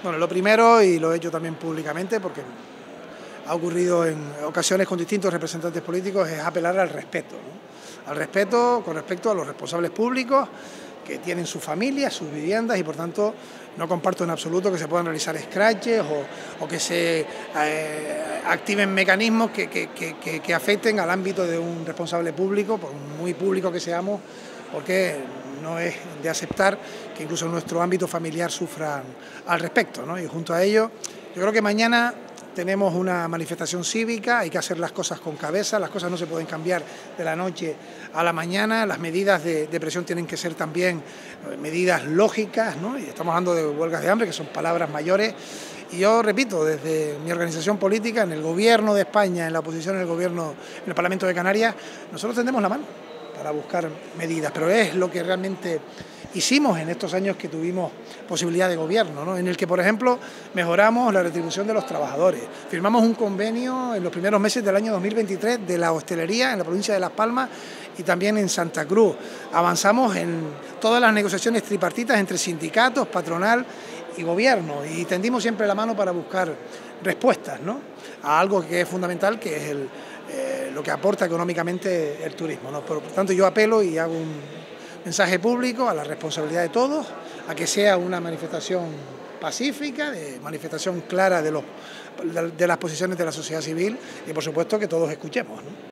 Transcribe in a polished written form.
Bueno, lo primero, y lo he hecho también públicamente porque ha ocurrido en ocasiones con distintos representantes políticos, es apelar al respeto, ¿no? Al respeto con respecto a los responsables públicos que tienen sus familias, sus viviendas, y por tanto no comparto en absoluto que se puedan realizar scratches o que se activen mecanismos que afecten al ámbito de un responsable público, por muy público que seamos, porque no es de aceptar que incluso nuestro ámbito familiar sufra al respecto, ¿no? Y junto a ello, yo creo que mañana tenemos una manifestación cívica, hay que hacer las cosas con cabeza, las cosas no se pueden cambiar de la noche a la mañana, las medidas de presión tienen que ser también medidas lógicas, ¿no? Y estamos hablando de huelgas de hambre, que son palabras mayores, y yo repito, desde mi organización política, en el gobierno de España, en la oposición, en el gobierno, en el Parlamento de Canarias, nosotros tendemos la mano para buscar medidas, pero es lo que realmente hicimos en estos años que tuvimos posibilidad de gobierno, ¿no? En el que, por ejemplo, mejoramos la retribución de los trabajadores, firmamos un convenio en los primeros meses del año 2023 de la hostelería en la provincia de Las Palmas y también en Santa Cruz, avanzamos en todas las negociaciones tripartitas entre sindicatos, patronal y gobierno, y tendimos siempre la mano para buscar respuestas, ¿no?, a algo que es fundamental, que es lo que aporta económicamente el turismo, ¿no? Por tanto, yo apelo y hago un mensaje público a la responsabilidad de todos, a que sea una manifestación pacífica, de manifestación clara de las posiciones de la sociedad civil y, por supuesto, que todos escuchemos, ¿no?